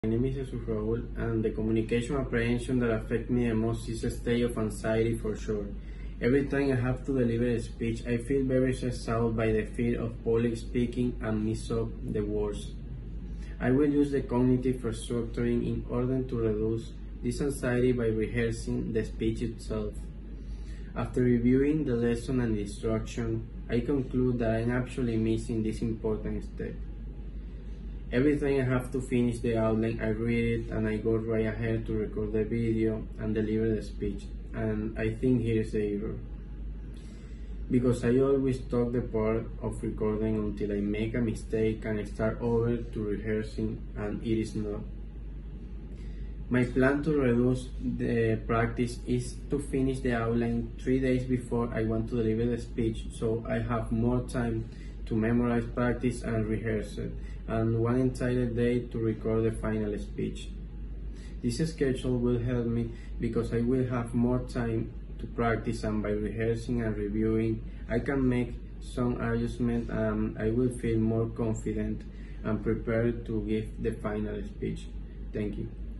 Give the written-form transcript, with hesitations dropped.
My name is Jesus Raul, and the communication apprehension that affects me the most is a state of anxiety for sure. Every time I have to deliver a speech, I feel very stressed out by the fear of public speaking and mess up the words. I will use the cognitive restructuring in order to reduce this anxiety by rehearsing the speech itself. After reviewing the lesson and the instruction, I conclude that I'm actually missing this important step. Every time I have to finish the outline, I read it and I go right ahead to record the video and deliver the speech. And I think here's the error. Because I always stop the part of recording until I make a mistake and I start over to rehearsing, and it is not. My plan to reduce the practice is to finish the outline 3 days before I want to deliver the speech, so I have more time to memorize, practice, and rehearse it, and one entire day to record the final speech. This schedule will help me because I will have more time to practice, and by rehearsing and reviewing, I can make some adjustments and I will feel more confident and prepared to give the final speech. Thank you.